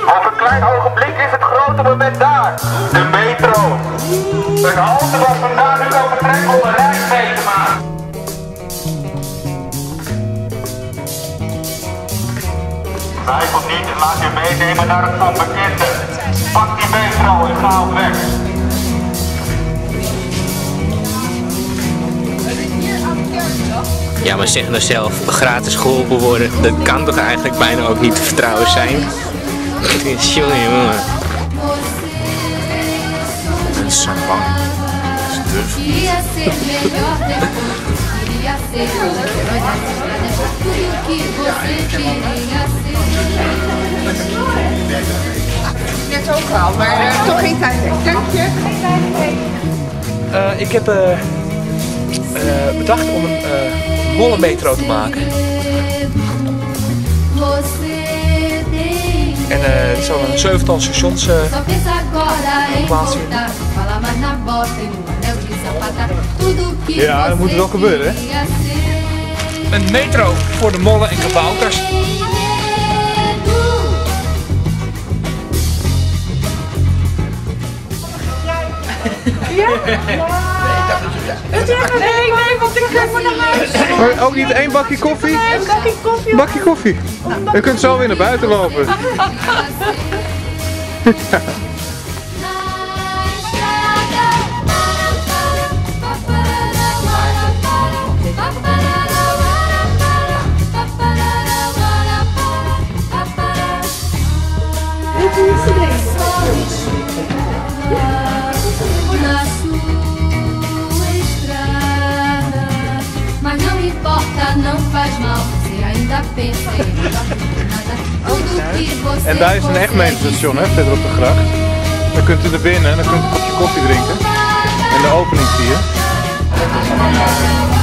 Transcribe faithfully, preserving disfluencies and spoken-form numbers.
Over een klein ogenblik is het grote moment daar. De metro. Een halte waar vandaan u kan vertrekken om een reis mee te maken. Twijfel niet en laat je meenemen naar het onbekende. Pak die metro en ga op weg. Ja, maar zeg nou zelf, gratis geholpen worden, dat kan toch eigenlijk bijna ook niet te vertrouwen zijn? Jongen, jongen. Mensen zijn bang. Ze durven niet. Net ook al, maar uh, toch geen tijd. Dank je. Uh, ik heb uh, uh, bedacht om een uh, mollenmetro te maken. En uh, het zal een zevental stations uh, plaatsvinden. Ja, dat moet wel gebeuren, hè? Een metro voor de mollen en kabouters. Ja? Nee, nee, want ik ga voor naar huis. Maar ook niet één bakje koffie? Een bakje koffie. Een bakje koffie. Je kunt zo weer naar buiten lopen. En daar is een echt metrostation, hè, verder op de gracht. Dan kunt u er binnen en dan kunt u een kopje koffie drinken. En de opening zie je.